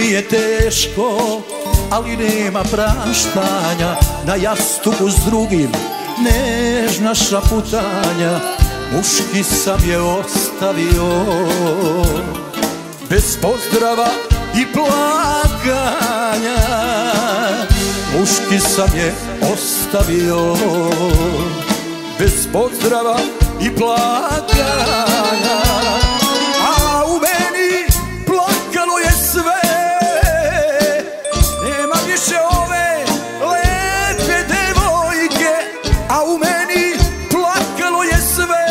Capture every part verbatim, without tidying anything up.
mi je teško, ali nema praštanja. Na jastuku s drugim nežna šaputanja. Muški sam je ostavio bez pozdrava i plakanja. Muški sam je ostavio bez pozdrava i plakanja. A u meni plakalo je sve, nema više ove lepe devojke. A u meni plakalo je sve,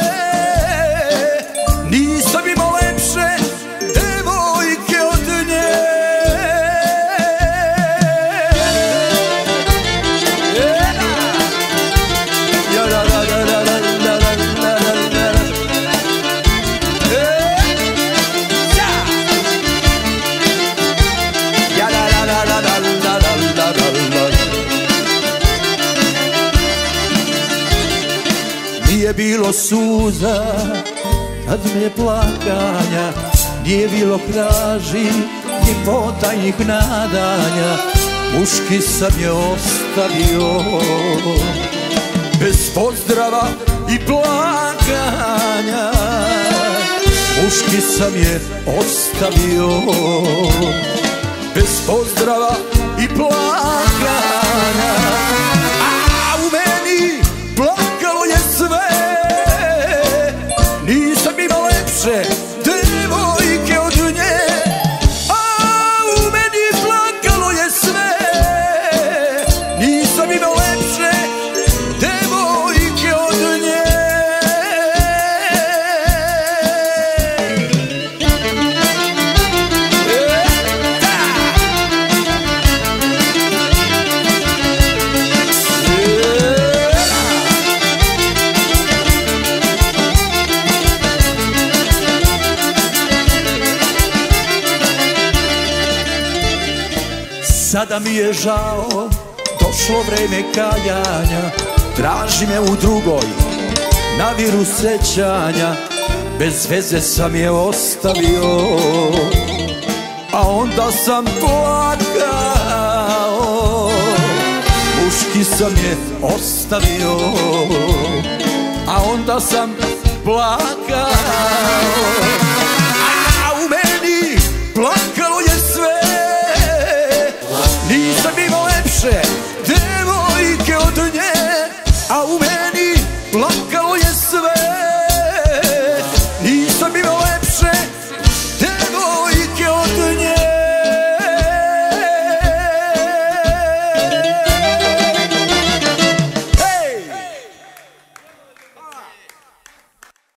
nisam imao lepše devojke od nje. Nije bilo suza kad me plakanja, nije bilo kraži ni potajnih nadanja. Muški sam je ostavio bez pozdrava i plakanja. Muški sam je ostavio bez pozdrava i plakanja. A u meni plakalo je sve, nisam imao lepše devojke od nje. A u meni plakalo je sve, nisam imao lepše devojke od nje. Sada mi je žao, došlo vreme kajanja. Traži me u drugoj, na viru sećanja. Bez veze sam je ostavio, a onda sam plakao. Muški sam je ostavio, a onda sam plakao.